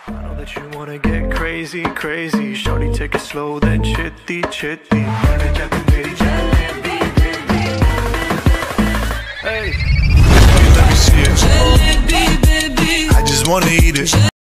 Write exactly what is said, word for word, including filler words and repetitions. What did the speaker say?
I know that you wanna get crazy, crazy. Shorty, take it slow, then chitty, chitty. Hey, let me see it. I just wanna eat it.